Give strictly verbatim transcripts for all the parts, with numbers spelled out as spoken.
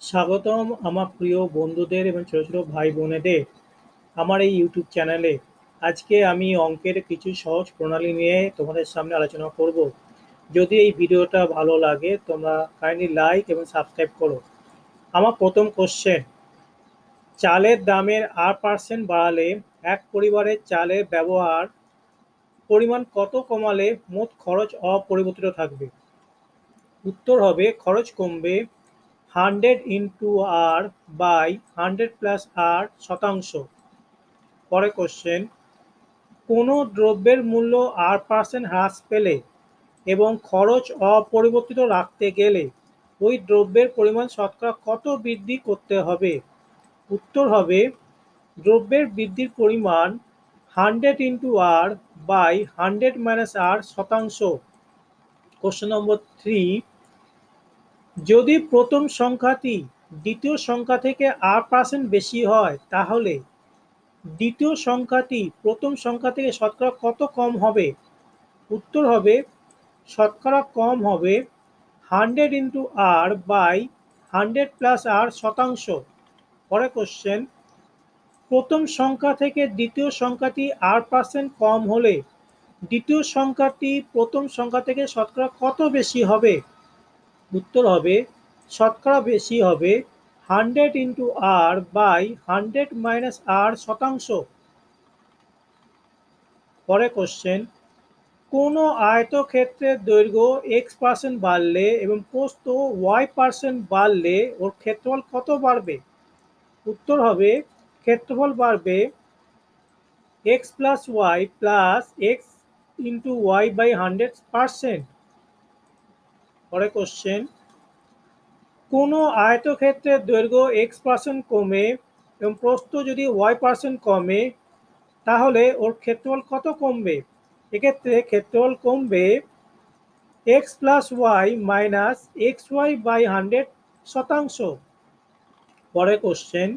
স্বাগতম আমার প্রিয় বন্ধুদের এবং ছোট ছোট ভাই বোনেদের আমার এই ইউটিউব চ্যানেলে। আজকে আমি অঙ্কের কিছু সহজ প্রণালী নিয়ে তোমাদের সামনে আলোচনা করব। যদি এই ভিডিওটা ভালো লাগে তোমরা কাইন্ডলি লাইক এবং সাবস্ক্রাইব করো। আমার প্রথম কোশ্চেন, চালের দামের আট পার্সেন্ট বাড়ালে এক পরিবারের চালের ব্যবহার পরিমাণ কত কমালে মোট খরচ অপরিবর্তিত থাকবে? উত্তর হবে খরচ কমবে hundred into R by hundred plus R শতাংশ। পরে কোশ্চেন, কোনো দ্রব্যের মূল্য আট পার্সেন্ট হ্রাস পেলে এবং খরচ অপরিবর্তিত রাখতে গেলে ওই দ্রব্যের পরিমাণ শতকরা কত বৃদ্ধি করতে হবে? উত্তর হবে দ্রব্যের বৃদ্ধির পরিমাণ hundred into R by hundred minus R শতাংশ। কোশ্চেন নম্বর থ্রি, যদি প্রথম সংখ্যাটি দ্বিতীয় সংখ্যা থেকে আট পার্সেন্ট বেশি হয় তাহলে দ্বিতীয় সংখ্যাটি প্রথম সংখ্যা থেকে শতকরা কত কম হবে? উত্তর হবে শতকরা কম হবে hundred into R by hundred plus R শতাংশ। পরে কোশ্চেন, প্রথম সংখ্যা থেকে দ্বিতীয় সংখ্যাটি আট পার্সেন্ট কম হলে দ্বিতীয় সংখ্যাটি প্রথম সংখ্যা থেকে শতকরা কত বেশি হবে? উত্তর হবে শতকরা বেশি হবে hundred into R by hundred minus R শতাংশ। পরে কোশ্চেন, কোনো আয়তক্ষেত্রের দৈর্ঘ্য এক্স পার্সেন্ট বাড়লে এবং প্রস্থ ওয়াই পার্সেন্ট বাড়লে ওর ক্ষেত্রফল কত বাড়বে? উত্তর হবে ক্ষেত্রফল বাড়বে X plus Y plus x into Y by hundred percent. পরে কোশ্চেন, কোনো আয়তক্ষেত্রের দৈর্ঘ্য এক্স পার্সেন্ট কমে এবং প্রস্থ যদি ওয়াই পার্সেন্ট কমে তাহলে ওর ক্ষেত্রফল কত কমবে? এক্ষেত্রে ক্ষেত্রফল কমবে X plus Y minus X Y by hundred শতাংশ। পরে কোশ্চেন,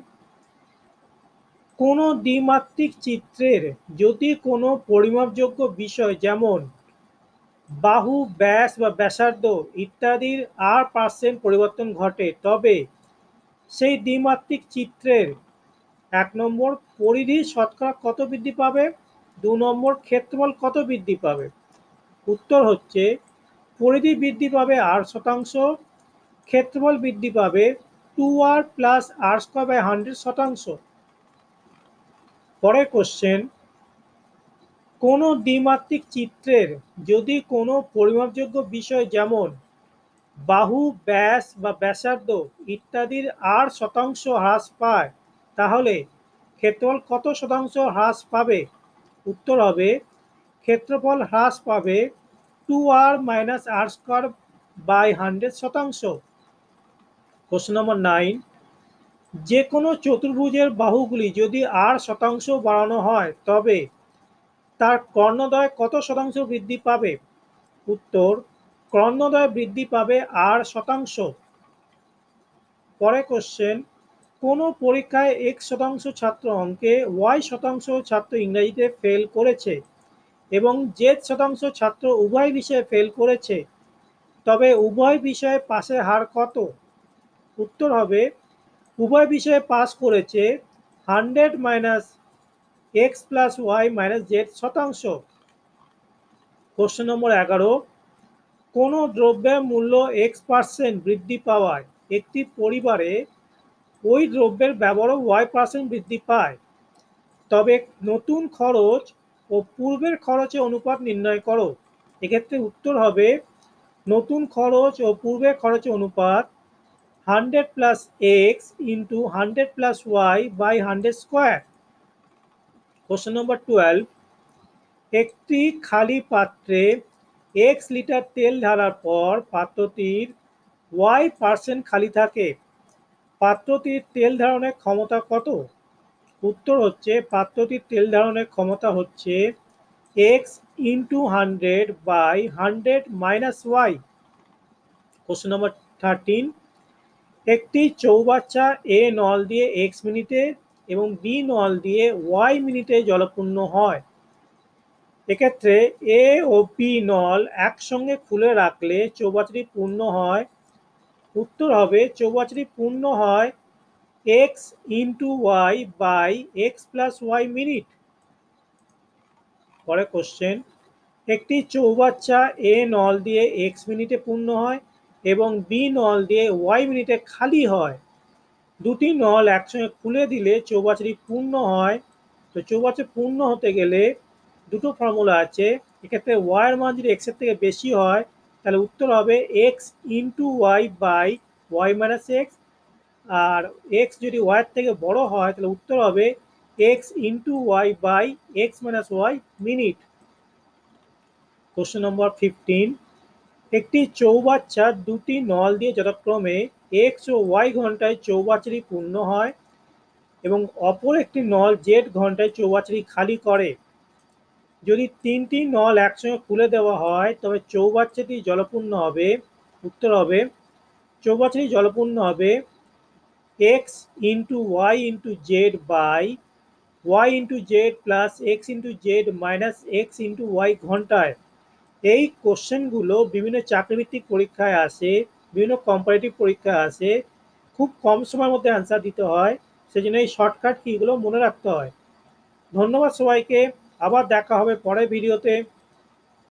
কোনো দ্বিমাত্রিক চিত্রের যদি কোনো পরিমাপযোগ্য বিষয় যেমন বাহু, ব্যাস বা ব্যাসার্ধ ইত্যাদির আর পার্সেন্ট পরিবর্তন ঘটে তবে সেই দ্বিমাত্রিক চিত্রের এক নম্বর পরিধি শতকরা কত বৃদ্ধি পাবে, দু নম্বর ক্ষেত্রফল কত বৃদ্ধি পাবে? উত্তর হচ্ছে পরিধি বৃদ্ধি পাবে আর শতাংশ, ক্ষেত্রফল বৃদ্ধি পাবে two R plus R square by hundred শতাংশ। পরের কোশ্চেন, কোনো দ্বিমাত্রিক চিত্রের যদি কোনো পরিমাপযোগ্য বিষয় যেমন বাহু, ব্যাস বা ব্যাসার্ধ ইত্যাদির আর শতাংশ হ্রাস পায় তাহলে ক্ষেত্রফল কত শতাংশ হ্রাস পাবে? উত্তর হবে ক্ষেত্রফল হ্রাস পাবে two R minus R square by hundred শতাংশ। কোশ্চেন নম্বর নাইন, যে কোনো চতুর্ভুজের বাহুগুলি যদি আর শতাংশ বাড়ানো হয় তবে তার কর্ণদ্বয় কত শতাংশ বৃদ্ধি পাবে? উত্তর কর্ণদ্বয় বৃদ্ধি পাবে আর শতাংশ। পরে কোশ্চেন, কোনো পরীক্ষায় এক্স শতাংশ ছাত্র অঙ্কে, ওয়াই শতাংশ ছাত্র ইংরেজিতে ফেল করেছে এবং জেড শতাংশ ছাত্র উভয় বিষয়ে ফেল করেছে, তবে উভয় বিষয়ে পাশের হার কত? উত্তর হবে উভয় বিষয়ে পাস করেছে hundred minus X plus Y minus Z শতাংশ। কোশ্চেন নম্বর এগারো, কোনো দ্রব্যের মূল্য এক্স পার্সেন্ট বৃদ্ধি পাওয়ায় একটি পরিবারে ওই দ্রব্যের ব্যবহারও ওয়াই পার্সেন্ট বৃদ্ধি পায়, তবে নতুন খরচ ও পূর্বের খরচের অনুপাত নির্ণয় করো। এক্ষেত্রে উত্তর হবে নতুন খরচ ও পূর্বের খরচের অনুপাত hundred plus x into hundred plus Y by hundred square. Question number twelve, একটি খালি পাত্রে এক্স লিটার তেল ঢালার পর পাত্রটির ওয়াই পার্সেন্ট খালি থাকে, পাত্রটির তেল ধারণের ক্ষমতা কত? উত্তর হচ্ছে পাত্রটির তেল ধারণের ক্ষমতা হচ্ছে X into hundred by hundred minus Y. Question number thirteen, একটি চৌবাচ্চা এ নল দিয়ে এক্স মিনিটে এবং বি নল দিয়ে ওয়াই মিনিটে জলপূর্ণ হয়। এক্ষেত্রে এ ও বি নল একসঙ্গে খুলে রাখলে চৌবাচ্চাটি পূর্ণ হয় উত্তর হবে চৌবাচ্চাটি পূর্ণ হয় X into Y by X plus Y minute. পরে কোশ্চেন, একটি চৌবাচ্চা এ নল দিয়ে এক্স মিনিটে পূর্ণ হয় এবং বি নল দিয়ে ওয়াই মিনিটে খালি হয়। দুটি নল একসঙ্গে খুলে দিলে চৌবাচ্চাটি পূর্ণ হয়। তো চৌবাচ্চা পূর্ণ হতে গেলে দুটো ফর্মুলা আছে। এক্ষেত্রে ওয়াই এর মান যদি এক্স এর থেকে বেশি হয় তাহলে উত্তর হবে x into Y by y minus x, আর এক্স যদি ওয়াই এর থেকে বড় হয় তাহলে উত্তর হবে x into Y by x minus y minute. Question number fifteen, একটি চৌবাচ্চা দুটি নল দিয়ে যথাক্রমে এক্স ও ওয়াই ঘন্টায় চৌবাচ্চাটি পূর্ণ হয় এবং অপর একটি নল জেড ঘন্টায় চৌবাচ্চাটি খালি করে। যদি তিনটি নল একসঙ্গে খুলে দেওয়া হয় তবে চৌবাচ্চাটি জলপূর্ণ হবে। উত্তর হবে চৌবাচ্চাটি জলপূর্ণ হবে x into y into z by y into z plus x into z minus x into y ঘন্টায়। এই কোশ্চেনগুলো বিভিন্ন চাকরিভিত্তিক পরীক্ষায় আসে, বিভিন্ন কম্পারেটিভ পরীক্ষায় আসে, খুব কম সময়ের মধ্যে অ্যান্সার দিতে হয়, সেজন্য এই শর্টকাট কিগুলো মনে রাখতে হয়। ধন্যবাদ সবাইকে, আবার দেখা হবে পরের ভিডিওতে।